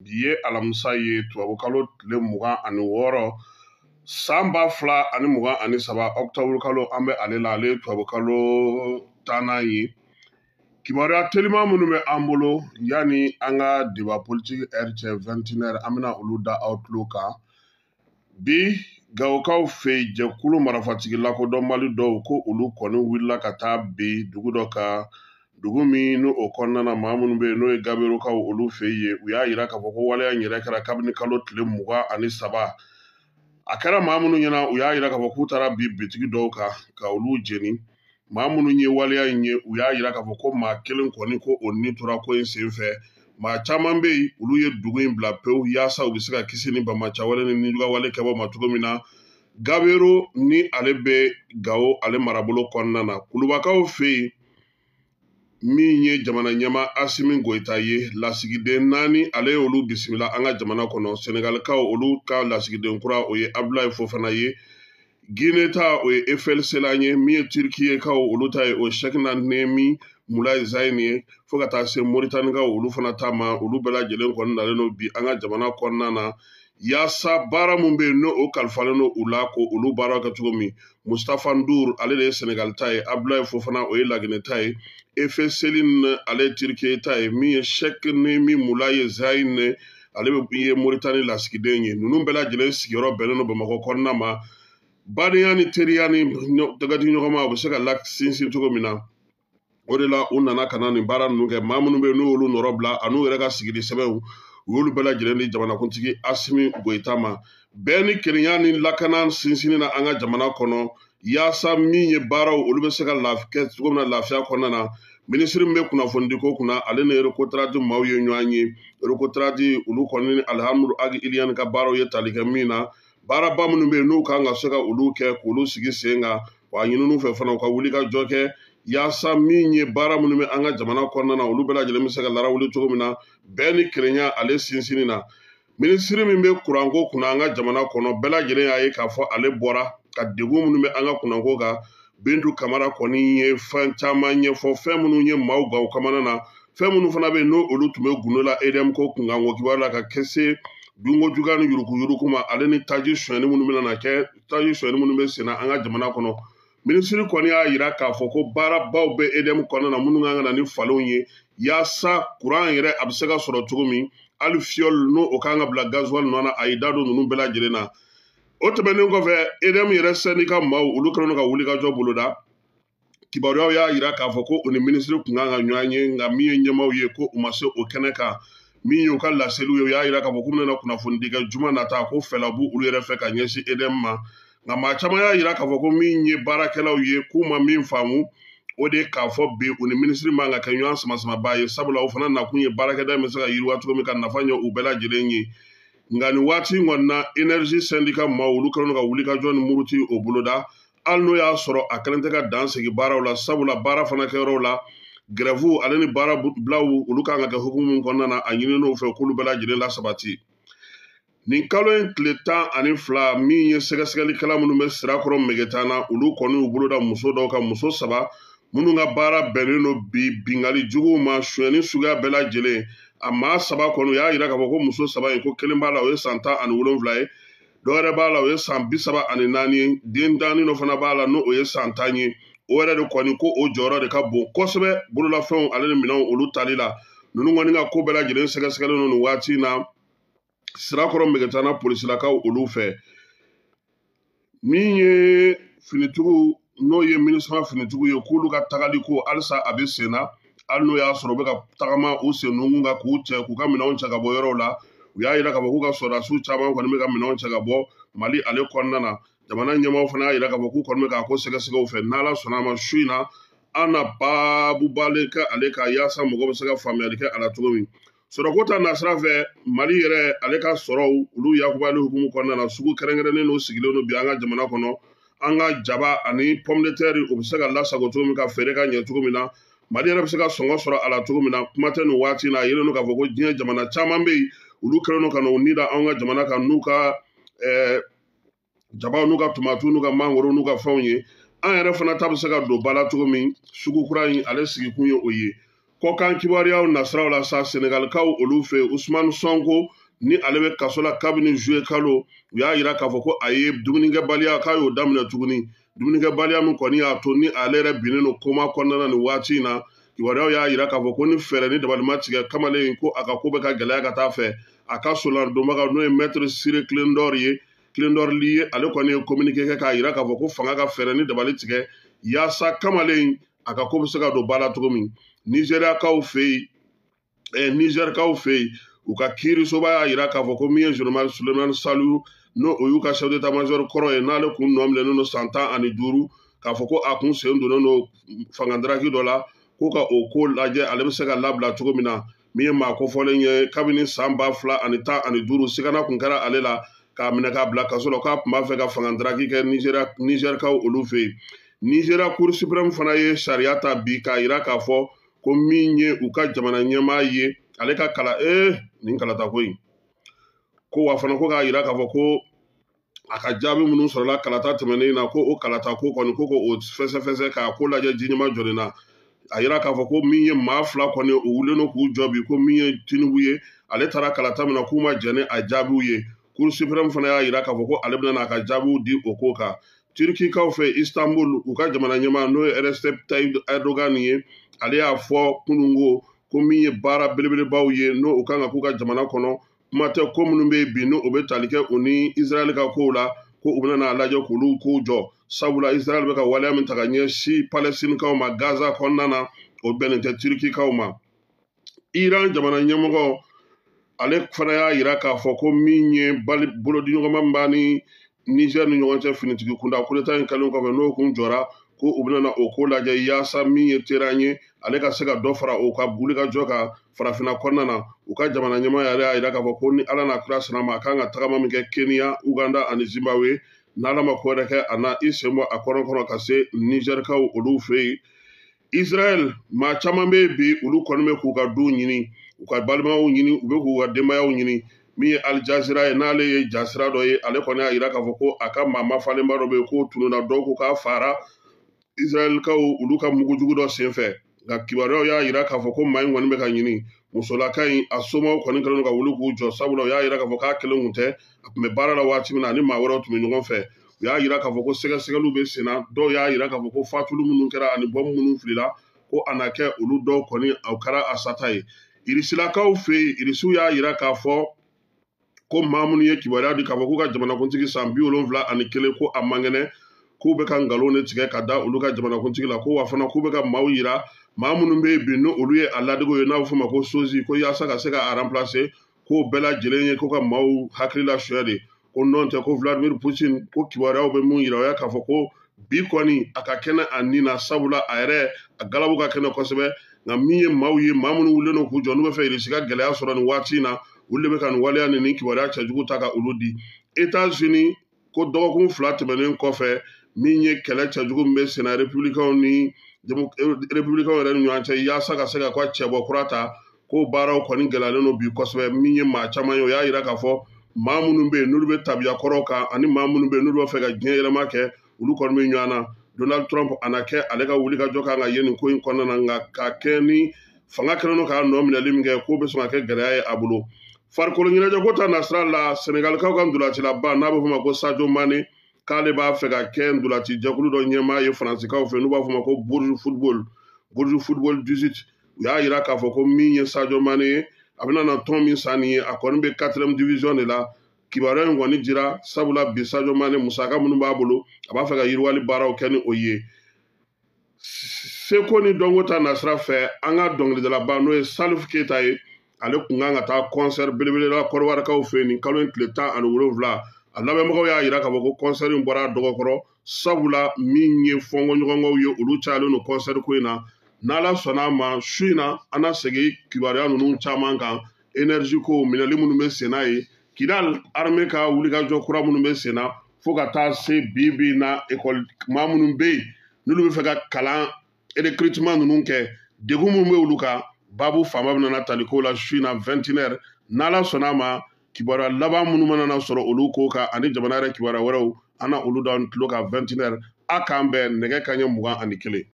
Ye alamisa ye tubabukalo tile 26 san 2023 octobre kalo an bɛ ale la ale tubabukalo 10 ye kibaruya telima minnu bɛ an bolo yani an ka débat politique heure cɛ 21h an bɛna olu da aw tulo kan bi Gawokaw fɛ jɛkulu marafatigi lakodɔn Mali dɔw ko olu kɔni wulila ka taa bi dugu dɔ kan dugu min n'o kɔnɔna maa minnu bɛ yen n'o ye Gaberokaw olu fɛ yen u y'a yira k'a fɔ ko waleya in yɛrɛ kɛra kabini kalo tile 23 a kɛra maa minnu ɲɛna u y'a yira k'a fɔ k'u taara bi bitigi dɔw kan ka olu jeni maa minnu ye waleya in ye u y'a yira k'a fɔ ko maa kelen kɔni ko o ni tora ko in senfɛ maa caman bɛ yen olu ye dugu in bila pewu yaasa u bɛ se ka kisi ni bamaca wale ni nijuga wale kɛbɔ ma cogo min na Gabero ni ale bɛ Gawo ale marabolo kɔnɔna na Kulubakaw fɛ yen min ye jamana ɲɛma Asimi Goyita ye lasigiden 4 ale ye olu bisimila an ka jamana kɔnɔ Senegalikaw olu ka lasigiden kura o ye Abdoulaye Fofana ye Guinée ta o ye Eiffel Selan ye min ye Turkiyekaw olu ta ye o Cheikhna Nemi Moulay Zayne ye fo ka taa se Mauritaniekaw olu fana ta ma olu bɛɛ lajɛlen kɔni nalen no bi an ka jamana kɔnɔna na yaasa baara mun bɛ yen n'o o kalifalen no u la ko olu baara kɛ cogo min Mustapha Ndour ale de ye Senegal ta ye Abdoulaye Fofana o ye Laginɛ ta ye Eiffel Selan ale ye Turkiye ta ye min ye Cheikh Nemi Moulay Zayne ale ye Mauritanie lasigiden ye ninnu bɛɛ lajɛlen sigiyɔrɔ bɛnnen no Bamakɔ kɔnɔna ma badenya ni teriya ni dagati ɲɔgɔnma u bɛ se ka sinsin cogo min na o de la u nana ka na nin baara ninnu kɛ maa minnu bɛ yen n'u y'olu nɔrɔ bila a n'u yɛrɛ ka sigili sɛbɛnw u y'olu bɛɛ lajɛlen di jamanakuntigi Asimi Goyita ma bɛɛ ni kelenya ni lakana sinsinni na an ka jamana kɔnɔ yaasa min ye baaraw olu bɛ se ka kɛ cogo min na lafiya kɔnɔna na minisiri min bɛ kunnafonidi ko kunna ale ni Eurocontrol maaw ye ɲɔgɔn ye Eurocontrol olu kɔni ni Alihamudulu Agi Iliyani ka baaraw ye tali kɛ min na baaraba minnu bɛ yen n'u kan ka se ka olu kɛ k'olu sigi sen kan wa ɲininiw fɛ fana u ka wuli ka jɔ kɛ yaasa min ye baara minnu bɛ an ka jamana kɔnɔna na olu bɛɛ lajɛlen bɛ se ka larawuli cogo min na bɛɛ ni kelenya ale sinsinni na minisiri min bɛ kuranko kunna an ka jamana kɔnɔ bɛɛ lajɛlen y'a ye k'a fɔ ale bɔra ka degun minnu bɛ an ka kunnanko kan Bintu Kamara kɔni ye fɛn caman ɲɛfɔ fɛn minnu ye maaw gaw kamana na fɛn minnu fana bɛ yen n'o olu tun bɛ gundo la EDM ko kunkan wo kibaru la ka kɛ se dunko juguya ni yuruku ma ale ni taji sonyɛni minnu bɛna kɛ taji sonyɛni minnu bɛ senna an ka jamana kɔnɔ minisiri kɔni y'a yira k'a fɔ ko baarabaw bɛ EDM kɔnɔna na minnu kan ka na ni falenw ye yaasa kuran yɛrɛ a bɛ se ka sɔrɔ cogo min hali fiyɔli n'o o kan ka bila gazuwali nɔ na a y'i da don ninnu bɛɛ lajɛlen na o tɛmɛnen kɔfɛ EDM yɛrɛ syndicat maaw olu kɛlen ka wulikajɔ boloda kibaruyaw y'a yira k'a fɔ ko o ni minisiri kun kan ka ɲɔgɔn ye nka min ye ɲɛmaaw ye ko u ma se o kɛnɛ kan min y'u ka laseliw ye u y'a yira k'a fɔ k'u bɛna kunnafonidi kɛ juma nata ko fɛla b'u olu yɛrɛ fɛ ka ɲɛsin EDM ma nka maa caman y'a yira k'a fɔ ko min ye baarakɛlaw ye k'u ma min faamu o de k'a fɔ bi u ni minisiri man ka kɛ ɲɔgɔn sama-samaba ye sabula o fana nakun ye baarakɛda bɛ se ka yiriwa cogo min ka nafa ɲɛ u bɛɛ lajɛlen ye nka nin waati in kɔni na énergie syndicat maaw olu kɛlen ka wulikajɔ ni muruti o boloda hali n'o y'a sɔrɔ a kɛlen tɛ ka dan sigi baaraw la sabula baara fana kɛyɔrɔw la grève ale ni baara bilaw olu kan ka kɛ hukumu min kɔnɔna na a ɲininiw fɛ k'olu bɛɛ lajɛlen la sabati nin kalo in tile 12 min ye sɛgɛsɛgɛlikɛla minnu bɛ sirakɔrɔ Megetan na olu kɔni u boloda muso dɔw ka muso 3 minnu ka baara bɛnnen don bi bingali juguw ma sonyɛni suguya bɛɛ lajɛlen a maa 7 kɔni u y'a yira k'a fɔ ko muso 7 in ko kelen b'a la o ye san 17 ye dɔwɛrɛ b'a la o ye san 34 ye den daani dɔ fana b'a la n'o ye san 10 ye o yɛrɛ de kɔni ko o jɔyɔrɔ de ka bon kosɛbɛ bololafɛnw ale ni minɛnw olu tali la ninnu kɔni ka ko bɛɛ lajɛlen sɛgɛsɛgɛlen don nin waati in na sirakɔrɔ Megetana polisilakaw olu fɛ min ye finitigiw n'o ye minisma finitigiw ye k'olu ka tagali ko halisa a bɛ sen na hali n'o y'a sɔrɔ u bɛ ka tagama u sen nunkun kan k'u cɛ k'u ka minɛnw cɛ ka bɔ yɔrɔw la u y'a yira k'a fɔ k'u ka sɔrɔdasiw caman kɔni bɛ ka minɛnw cɛ ka bɔ Mali ale kɔnɔna na jamana ɲɛmaaw fana y'a yira k'a fɔ k'u kɔni bɛ k'a ko sɛgɛsɛgɛw fɛ n'Ala sɔnna a ma su in na an na baabubalen kɛ ale ka yaasa mɔgɔw bɛ se ka faamuyali kɛ a la cogo min sɔrɔko ta nasira fɛ Mali yɛrɛ ale ka sɔrɔw olu yakubali hukumu kɔnɔna na sugu kɛrɛnkɛrɛnnen n'o sigilen don bi an ka jamana kɔnɔ an ka jaba ani pomme de terre u bɛ se ka lasago cogo min ka feere ka ɲɛ cogo min na Mali yɛrɛ bɛ se ka sɔngɔ sɔrɔ a la cogo min na kuma tɛ nin waati in na a yelen don k'a fɔ ko diɲɛ jamana caman bɛ yen olu kɛlen don ka n'u ni da an ka jamana kan n'u ka jabaw n'u ka tomatiw n'u ka mangoro n'u ka fɛnw ye an yɛrɛ fana ta bɛ se ka don ba la cogo min sugu kura in ale sigikun ye o ye kɔkan kibaruyaw nasiraw la sa Senegalikaw olu fɛ Usmane Sonko ni ale bɛ kaso la kabini juillet kalo u y'a yira k'a fɔ ko a ye dumunikɛbaliya k'a y'o daminɛ tuguni dumunikɛbaliya min kɔni y'a to ni ale yɛrɛ binnen don koma kɔnɔna nin waati in na kibaruyaw y'a yira k'a fɔ ko ni fɛɛrɛ ni dabalima tigɛ kamalen ko a ka ko bɛ ka gɛlɛya ka taa fɛ a ka soladonbaga n'o ye maître Siré Clédor ye Clédor Ly ye ale kɔni ye communiqué kɛ k'a yira k'a fɔ ko fanga ka fɛɛrɛ ni dabali tigɛ yaasa kamalen a ka ko bɛ se ka don ba la cogo min Nigérikaw fɛ yen Nigérikaw fɛ yen u ka kiirisoba y'a yira k'a fɔ ko min ye général Souleymane Saliou n'o o y'u ka chef d'état-major kɔrɔ ye n'ale kun nɔ minɛnen don san 15 k'a fɔ ko a kun sen donnen don fangadaraki dɔ la ko ka o ko lajɛ ale bɛ se ka labila cogo min na min ye maa kofɔlen ye kabini san 2015 sigana kun kɛra ale la k'a minɛ k'a bila kaso la k'a tun b'a fɛ ka fangadaraki kɛ Nigérikaw olu fɛ yen Nigéria Cour suprême fana ye sariya ta bi k'a yira k'a fɔ ko min ye u ka jamana ɲɛmaa ye ale ka kala nin kalata ko in ko wa fana ko k'a yira k'a fɔ ko a ka jaabi minnu sɔrɔla kalata tɛmɛnen na ko o kalata ko kɔni ko o fɛsɛfɛsɛ k'a ko lajɛ ji ɲɛma jɔlen na a yira k'a fɔ ko min ye maa 2 kɔni o wulen no k'u jɔ bi ko min ye Tinubu ye ale taara kalata min na k'u ma jɛn ni a jaabiw ye Cour suprême fana y'a yira k'a fɔ ko ale bɛna n'a ka jaabiw di o ko kan Turkikaw fɛ Istanbul u ka jamana ɲɛmaa n'o ye Recep Tayyip Erdogan ye ale y'a fɔ kunungo ko min ye baara belebelebaw ye n'o u kan ka k'u ka jamana kɔnɔ kuma tɛ ko minnu bɛ yen bi n'o bɛ tali kɛ u ni Israël ka kow la ko u bɛna n'a lajɛ k'olu kow jɔ sabula Israël bɛ ka waleya min ta ka ɲɛsin Palestinikaw ma Gaza kɔnɔna na o bɛnnen tɛ Turkikaw ma Iran jamana ɲɛmɔgɔ ale fana y'a yira k'a fɔ ko min ye bolodiɲɔgɔnma min b'a ni Niger ni ɲɔgɔn cɛ finitigi kunda coup d'état in kɛlen kɔfɛ n'o kun jɔra ko u bɛna o ko lajɛ yaasa min ye terrain ye ale ka se ka dɔ fara o ka wulikajɔ kan farafinna kɔnɔna na u ka jamana ɲɛmaa yɛrɛ y'a yira k'a fɔ ko ni Ala n'a kira sɔnna ma a kan ka tagama min kɛ Kenya Uganda ani Zimbabwe n'Ala ma ko wɛrɛ kɛ a na i sen bɔ a kɔnɔ ka se Nigérikaw olu fɛ yen Israël maa caman bɛ yen bi olu kɔni bɛ k'u ka du ɲini u ka balimaw ɲini u bɛ k'u ka denbayaw ɲini min ye Al Jazeera ye n'ale ye jasira dɔ ye ale kɔni y'a yira k'a fɔ ko a ka maa mafalenba dɔ bɛ yen k'o tununna dɔw ko k'a fara Israëlikaw olu ka mugujugu dɔ senfɛ nka kibaruyaw y'a yira k'a fɔ ko maa in kɔni bɛ ka ɲini musolaka in a somɔgɔw kɔni kɛlen don ka wuli k'u jɔ sabula u y'a yira k'a fɔ k'a kelen kun tɛ a tun bɛ baara la waati min na ani maa wɛrɛw tun bɛ ɲɔgɔn fɛ u y'a yira k'a fɔ ko sɛgɛsɛgɛliw bɛ sen na dɔw y'a yira k'a fɔ ko fatuli minnu kɛra ani bɔmu minnu filila ko a na kɛ olu dɔw kɔni o kɛra a sata ye Irisilakaw fɛ yen Irisiw y'a yira k'a fɔ ko maa minnu ye kibaruya di k'a fɔ k'u ka jamanakuntigi san 71 ko a man kɛnɛ k'u bɛ ka nkalon de tigɛ ka da olu ka jamanakuntigi la ko wa fana k'u bɛ ka maaw yira maa minnu bɛ yen bi n'olu ye a ladigiw ye n'a bɛ f'o ma ko sosi ko yaasa ka se ka a remplacer k'o bɛɛ lajɛlen ye ko ka maaw hakilila suyɛ de ko nɔ tɛ ko Vladimir Poutine ko kibaruyaw bɛ mun yira o y'a k'a fɔ ko bi kɔni a ka kɛnɛ a nin na sabula a yɛrɛ a galabu ka kɛnɛ kosɛbɛ nka min ye maaw ye maa minnu wulilen don k'u jɔ n'u bɛ fɛ Irisi ka gɛlɛya sɔrɔ nin waati in na olu de bɛ ka nin waleya ni kibaruya cɛjugu ta ka olu di États-Unis ko dɔgɔkun 2 tɛmɛnen kɔfɛ min ye kɛlɛ cɛjugu min bɛ sen na républicains yɛrɛ ni ɲɔgɔn cɛ yaasa ka se ka cɛbɔ kura ta ko baaraw kɔni gɛlɛyalen don bi kosɛbɛ min ye maa caman ye o y'a yira k'a fɔ maa minnu bɛ yen n'olu bɛ tabiya kɔrɔw kan ani maa minnu bɛ yen n'olu b'a fɛ ka diɲɛ yɛlɛma kɛ olu kɔni bɛ ɲɔgɔn na Donald Trump a na kɛ ale ka wulikajɔ kan ka ye nin ko in kɔnɔna na nka ka kɛ ni fanga kɛlen don k'a nɔ minɛli min kɛ k'o bɛ sɔn ka kɛ gɛlɛya ye a bolo farikolo ɲɛnajɛ ko ta nasira la Senegalikaw ka ndolacilaba n'a bɛ f'o ma ko Sadio Mane k'ale b'a fɛ ka kɛ ndolaci jɛkulu dɔ ɲɛmaa ye Faransikaw fɛ n'u b'a f'o ma ko Bourges Football 18 u y'a yira k'a fɔ ko min ye Sadio Mane ye a bɛna na tɔn min san nin ye a kɔni bɛ 4e division de la kibaruya in kɔni dira sabula bi Sadio Mane musaka minnu b'a bolo a b'a fɛ ka yiriwali baaraw kɛ ni o ye seko ni dɔnko ta nasira fɛ an ka dɔnkilidalaba n'o ye Salif Keita ye ale kun kan ka taa concert belebele la Kɔrɔwarikaw fɛ yen nin kalo in tile 17 a labɛnbagaw y'a yira k'a fɔ ko concert in bɔra a dɔgɔkɔrɔ sabula min ye fɔnkɔɲɔgɔnkaw ye olu cayalen don concert ko in na n'Ala sɔnna a ma su in na an na segin kibaruya ninnu caman kan énergie ko minɛli minnu bɛ sen na ye Kidal armée ka wulikajɔ kura minnu bɛ sen na fo ka taa se bi na école maa minnu bɛ yen n'olu bɛ fɛ ka kalan recrutement ninnu kɛ degun minnu bɛ olu kan babu faama bɛ nana taliko la su in na 21h n'Ala sɔnna a ma kibaruya laban minnu mana na sɔrɔ olu ko kan ani jamana yɛrɛ kibaruya wɛrɛw an na olu d'an tulo kan 21h a k'an bɛn nɛgɛ kanɲɛ 21